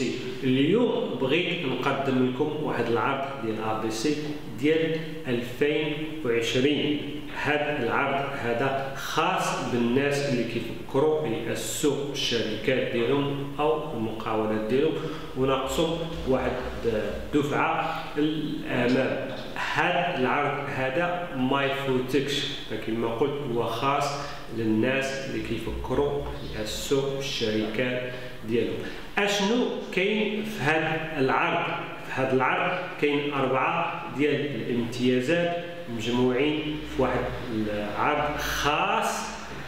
سي. اليوم بغيت نقدم لكم واحد العرض ديال ABC ديال 2020. هذا العرض هذا خاص بالناس اللي كيفكروا يأسسوا الشركات ديالهم او المقاولات ديالهم وناقصهم واحد الدفعه الامام. هذا العرض هذا ما يفوتكش، كما قلت هو خاص للناس اللي كيفكروا يأسسوا الشركات ديالهم. اشنو كاين في هذا العرض؟ في هذا العرض كاين 4 ديال الامتيازات مجموعين في واحد العرض خاص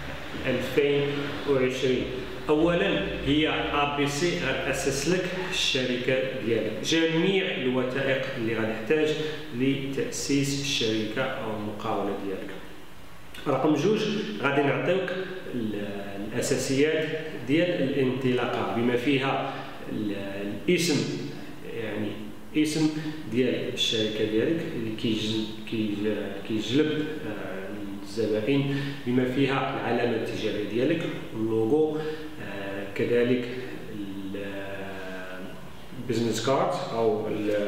2020. اولا هي ABC غتأسس لك الشركه ديالك، جميع الوثائق اللي غتحتاج لتأسيس الشركه او المقاوله ديالك. رقم 2 غادي نعطيوك الاساسيات ديال الانطلاقه بما فيها الاسم، يعني اسم ديال الشركه ديالك اللي كيجلب الزبائن، بما فيها العلامه التجاريه ديالك، اللوغو، كذلك البيزنس كارد او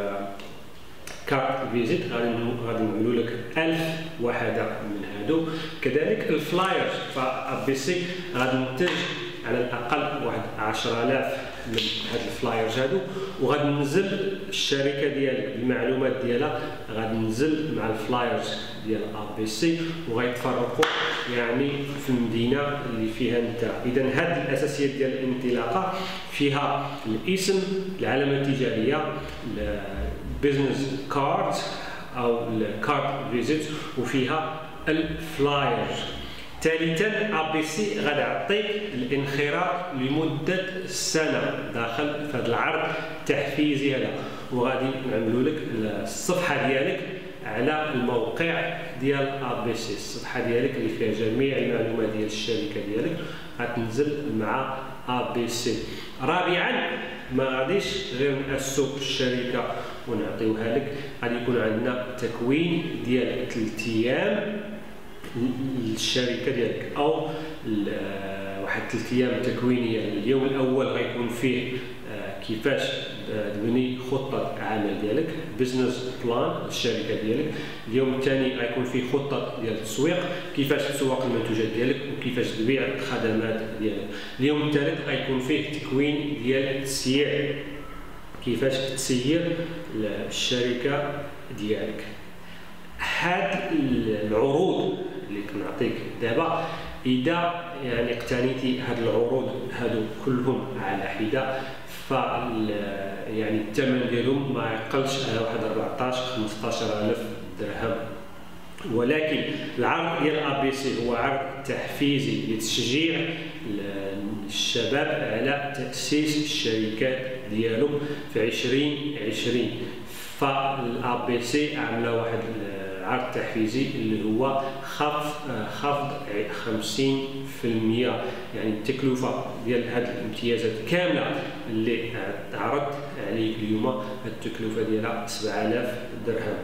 كارت فيزيت غادي نعملوا لك 1000 وحده من هادو. كذلك الفلايرز، فABC غادي ننتج على الاقل واحد 10000 من هاد الفلايرز هادو، وغادي ننزل الشركه ديالك بالمعلومات ديالها، غادي ننزل مع الفلايرز ديال ABC وغيتفرقوا يعني في المدينه اللي فيها انت. اذا هاد الاساسيات ديال الانطلاقه فيها الاسم، العلامه التجاريه، البيزنس كارد او الكارد فيزيت، وفيها الفلايرز. ثالثا ABC غادي يعطيك الانخراط لمده سنه داخل في هذا العرض التحفيزي هذا، وغادي نعملوا لك الصفحه ديالك على الموقع ديال ABC. الصفحه ديالك اللي فيها جميع المعلومات ديال الشركه ديالك غتنزل مع ABC. رابعا ما غاديش غير نأسسوا الشركه ونعطيوها لك، غادي يكون عندنا تكوين ديال 3 ايام للشركه ديالك، او واحد 3 ايام تكوينيه. اليوم الاول غيكون فيه كيفاش تبني خطه عمل ديالك، بزنس بلان للشركه ديالك. اليوم الثاني غيكون فيه خطه ديال التسويق، كيفاش تسوق المنتوجات ديالك وكيفاش تبيع الخدمات ديالك. اليوم الثالث غيكون فيه تكوين ديال التسيير، كيفاش تسير الشركه ديالك. هاد العروض اللي كنعطيك دابا، اذا يعني اقتنيتي هاد العروض هادو كلهم على حده، يعني الثمن ديالهم ما يقلش على واحد 14-15 ألف درهم. ولكن العرض ديال ABC هو عرض تحفيزي لتشجيع الشباب على تأسيس الشركات ديالهم في 2020. فالABC عامله واحد عرض تحفيزي اللي هو خفض 50%، يعني التكلفه ديال هذه الامتيازات كامله اللي عرضت عليك اليوم التكلفه ديالها 7000 درهم.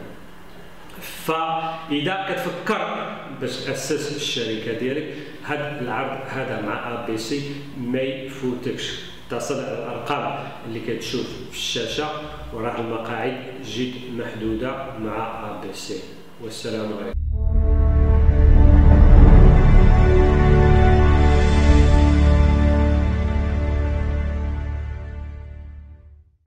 فاذا كتفكر باش تاسس الشركه ديالك، هذا العرض هذا مع ABC ما يفوتكش. اتصل على الارقام اللي كتشوف في الشاشه، وراه المقاعد جد محدوده مع ABC. والسلام عليكم.